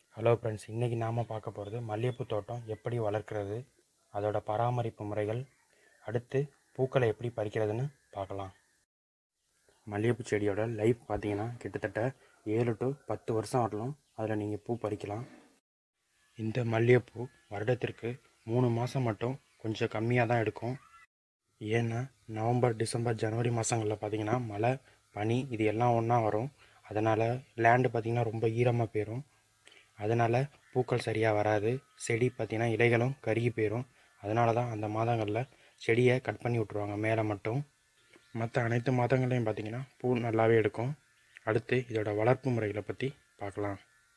Hello friends, இன்றைக்கி நாம் பார்க்க போகிறது மல்லிகைப்பூ தோட்டம் எப்படி வளர்க்குறது, அதோட பராமரிப்பு முறைகள், அடுத்து பூக்களை எப்படி பறிக்கிறதுன்னு பார்க்கலாம். மல்லிகைப்பூ செடியோட லைஃப் பார்த்தீங்கன்னா கிட்டத்தட்ட 7 to 10 வருஷம் வரலாம். அதில் நீங்கள் பூ பறிக்கலாம். இந்த மல்லிகைப்பூ வருடத்திற்கு 3 மாதம் மட்டும் கொஞ்சம் கம்மியாக தான் எடுக்கும். ஏன்னா நவம்பர், டிசம்பர், ஜனவரி மாதங்களில் பார்த்தீங்கன்னா மழை, பனி இது எல்லாம் ஒன்றா வரும். அதனால் லேண்டு பார்த்திங்கன்னா ரொம்ப ஈரமாக போயிடும். அதனால் பூக்கள் சரியாக வராது. செடி பார்த்திங்கன்னா இலைகளும் கருகி போயிடும். அதனால தான் அந்த மாதங்களில் செடியை கட் பண்ணி விட்ருவாங்க மேலே மட்டும். மற்ற அனைத்து மாதங்களையும் பார்த்திங்கன்னா பூ நல்லாவே எடுக்கும். அடுத்து இதோட வளர்ப்பு முறைகளை பற்றி பார்க்கலாம்.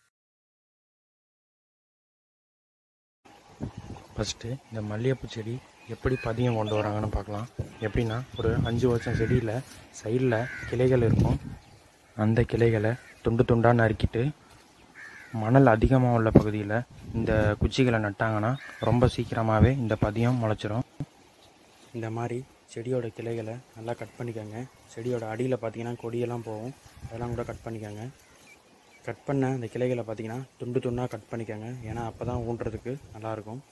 ஃபஸ்ட்டு இந்த மல்லிகைப்பூ செடி எப்படி பதியம் கொண்டு வராங்கன்னு பார்க்கலாம். எப்படின்னா, ஒரு 5 வருஷம் செடியில் சைடில் கிளைகள் இருக்கும். அந்த கிளைகளை துண்டு துண்டாக நறுக்கிட்டு மணல் அதிகமாக உள்ள பகுதியில் இந்த குச்சிகளை நட்டாங்கன்னா ரொம்ப சீக்கிரமாகவே இந்த பதியம் முளைச்சிரும். இந்த மாதிரி செடியோட கிளைகளை நல்லா கட் பண்ணிக்கோங்க. செடியோட அடியில் பார்த்திங்கன்னா கொடியெல்லாம் போகும், அதெல்லாம் கூட கட் பண்ணிக்கோங்க. கட் பண்ண அந்த கிளைகளை பார்த்திங்கன்னா துண்டு துண்டாக கட் பண்ணிக்கோங்க. ஏன்னா அப்போ தான் ஊன்றதுக்கு நல்லாயிருக்கும்.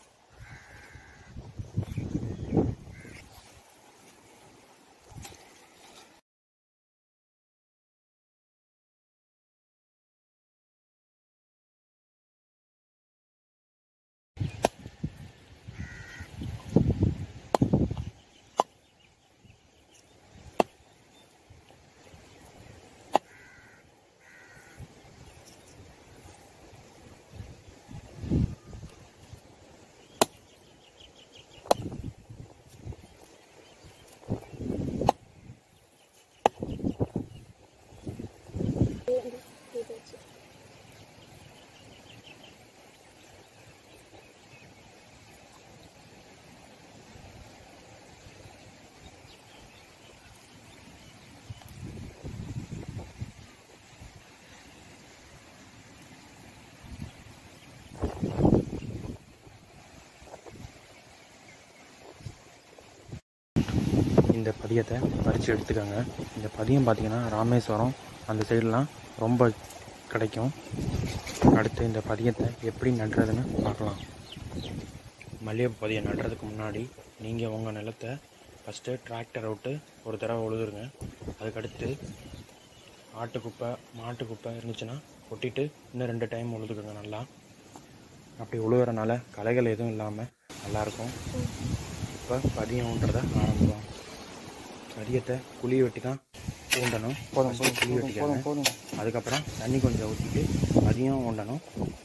இந்த பதியத்தை பறித்து எடுத்துக்கோங்க. இந்த பதியம் பார்த்திங்கன்னா ராமேஸ்வரம் அந்த சைடெலாம் ரொம்ப கிடைக்கும். அடுத்து இந்த பதியத்தை எப்படி நடுறதுன்னு பார்க்கலாம். மல்லிகைப்பூ பதியம் நடுறதுக்கு முன்னாடி நீங்கள் உங்கள் நிலத்தை ஃபஸ்ட்டு டிராக்டரை விட்டு ஒரு தடவை உழுதுருங்க. அதுக்கடுத்து ஆட்டுக்குப்பை, மாட்டுக்குப்பை இருந்துச்சுன்னா கொட்டிட்டு இன்னும் 2 டைம் உழுதுக்குங்க. நல்லா அப்படி உழுவுறனால களைகள் எதுவும் இல்லாமல் நல்லாயிருக்கும். இப்போ பதியம் ஊன்றதை ஆரம்பிக்கும். பதியத்தை குழியை வெட்டி தான் ஊண்டணும். குழி வெட்டிக்கணும். அதுக்கப்புறம் தண்ணி கொஞ்சம் ஊற்றிட்டு பதியம் ஊண்டணும்.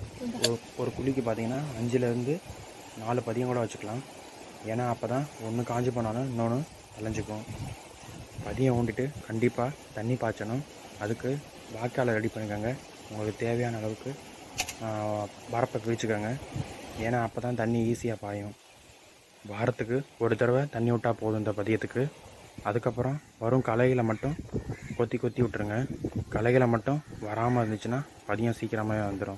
ஒரு குழிக்கு பார்த்தீங்கன்னா 5லேருந்து 4 பதியம் கூட வச்சுக்கலாம். ஏன்னா அப்போ தான் ஒன்று காஞ்சி போனாலும் இன்னொன்று விளைஞ்சிக்கும். பதியம் ஊண்டிட்டு கண்டிப்பாக தண்ணி பாய்ச்சணும். அதுக்கு வாய்க்காலை ரெடி பண்ணிக்கோங்க. உங்களுக்கு தேவையான அளவுக்கு வரப்பை பிரிச்சுக்கோங்க. ஏன்னா அப்போ தான் தண்ணி ஈஸியாக பாயும். வாரத்துக்கு ஒரு தடவை தண்ணி விட்டால் போதும் இந்த பதியத்துக்கு. அதுக்கப்புறம் வரும் களைகளை மட்டும் கொத்தி விட்டுருங்க. களைகளை மட்டும் வராமல் இருந்துச்சுன்னா பதியம் சீக்கிரமாகவே வந்துடும்.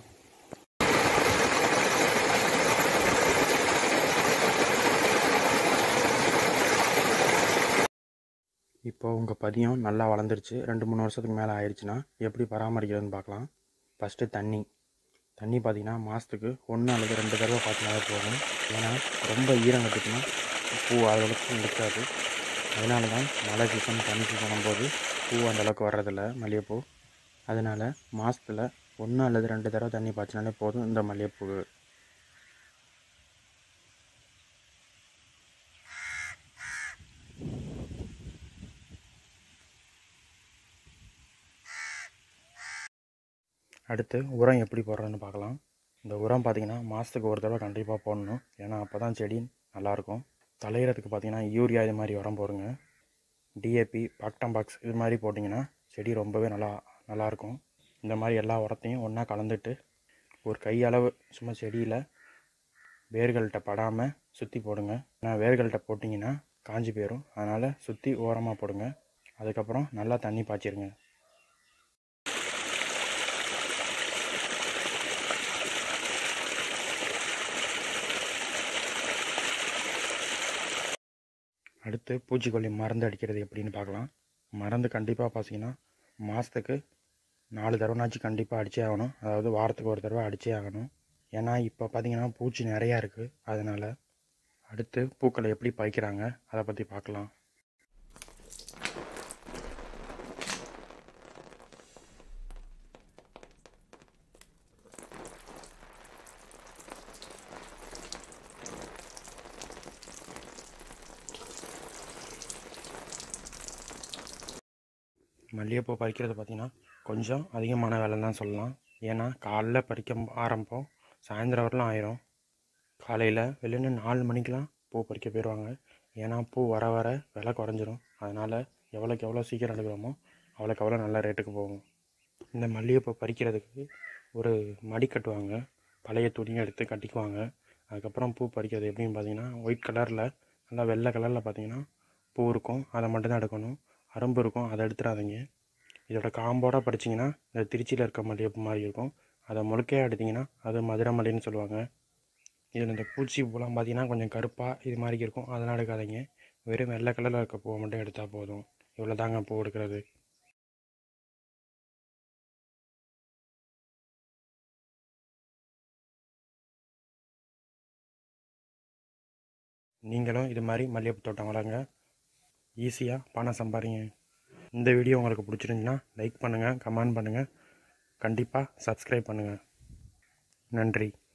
இப்போ உங்கள் பதியம் நல்லா வளர்ந்துருச்சு. 2-3 வருஷத்துக்கு மேலே ஆயிடுச்சுன்னா எப்படி பராமரிக்கிறதுன்னு பார்க்கலாம். ஃபஸ்ட்டு தண்ணி பார்த்திங்கன்னா மாதத்துக்கு 1 அல்லது 2 தடவை பார்த்தினாலே போதும். ஏன்னா ரொம்ப ஈரம் கட்டுச்சுன்னா பூ அளவுக்கு இருக்காது. அதனால தான் மழை சீசன், பனி சீசன் போது பூ அந்தளவுக்கு வர்றதில்ல மல்லிகைப்பூ. அதனால் மாதத்தில் 1 அல்லது 2 தடவை தண்ணி பாய்ச்சினாலே போதும் இந்த மல்லிகைப்பூ. அடுத்து உரம் எப்படி போடுறதுன்னு பார்க்கலாம். இந்த உரம் பார்த்திங்கன்னா மாதத்துக்கு ஒரு தடவை கண்டிப்பாக போடணும். ஏன்னா அப்போ தான் செடி நல்லாயிருக்கும். தலையிறதுக்கு பார்த்திங்கன்னா யூரியா இது மாதிரி உரம் போடுங்க. டிஏபி, பாக்டாம்பாக்ஸ் இது மாதிரி போட்டிங்கன்னா செடி ரொம்பவே நல்லாயிருக்கும். இந்த மாதிரி எல்லா உரத்தையும் ஒன்றா கலந்துட்டு ஒரு கையளவு சும்மா செடியில் வேர்கள்கிட்ட படாமல் சுற்றி போடுங்க. ஏன்னா வேர்கள்கிட்ட போட்டிங்கன்னா காஞ்சி போயிடும். அதனால் சுற்றி ஓரமாக போடுங்க. அதுக்கப்புறம் நல்லா தண்ணி பாய்ச்சிருங்க. அடுத்து பூச்சிக்கொல்லி மருந்து அடிக்கிறது எப்படின்னு பார்க்கலாம். மருந்து கண்டிப்பாக பார்த்தீங்கன்னா மாதத்துக்கு 4 தடவைனாச்சும் கண்டிப்பாக அடிச்சே ஆகணும். அதாவது வாரத்துக்கு ஒரு தடவை அடிச்சே ஆகணும். ஏன்னா இப்போ பார்த்தீங்கன்னா பூச்சி நிறையா இருக்குது. அதனால் அடுத்து பூக்களை எப்படி பறிக்கிறாங்க அதை பற்றி பார்க்கலாம். மல்லிகைப்பூ பறிக்கிறது பார்த்திங்கன்னா கொஞ்சம் அதிகமான வேலை தான் சொல்லலாம். ஏன்னா காலைல பறிக்க ஆரம்பிப்போம், சாயந்தரம் வரலாம் ஆயிரும். காலையில் வெளில 4 மணிக்கெலாம் பூ பறிக்க போயிடுவாங்க. ஏன்னா பூ வர வர விலை குறைஞ்சிரும். அதனால் எவ்வளோக்கு எவ்வளோ சீக்கிரம் எடுக்கிறோமோ அவ்வளோக்கு எவ்வளோ நல்ல ரேட்டுக்கு போகும். இந்த மல்லிகைப்பூ பறிக்கிறதுக்கு ஒரு மடி கட்டுவாங்க, பழைய துணியை எடுத்து கட்டிக்குவாங்க. அதுக்கப்புறம் பூ பறிக்கிறது எப்படின்னு பார்த்தீங்கன்னா ஒயிட் கலரில் நல்லா வெள்ளை கலரில் பார்த்தீங்கன்னா பூ இருக்கும், அதை மட்டும்தான் எடுக்கணும். அரும்பு இருக்கும், அதை எடுத்துடாதீங்க. இதோட காம்போட பறிச்சிங்கன்னா இந்த திருச்சியில் இருக்க மல்லிகைப்பூ மாதிரி இருக்கும். அதை முழுக்கையாக எடுத்திங்கன்னா அது மதுரை மல்லின்னு சொல்லுவாங்க. இதில் இந்த பூச்சி பூலாம் பார்த்தீங்கன்னா கொஞ்சம் கருப்பாக இது மாதிரி இருக்கும், அதெல்லாம் எடுக்காதீங்க. வெறும் வெள்ளை கலரில் இருக்க பூவை மட்டும் எடுத்தால் போதும். இவ்வளோ தாங்க பூ எடுக்கிறது. நீங்களும் இது மாதிரி மல்லிகைப்பூ தோட்டம் வளருங்க, ஈஸியாக பணம் சம்பாதிங்க. இந்த வீடியோ உங்களுக்கு பிடிச்சிருந்துச்சுன்னா லைக் பண்ணுங்கள், கமெண்ட் பண்ணுங்கள், கண்டிப்பாக சப்ஸ்கிரைப் பண்ணுங்கள். நன்றி.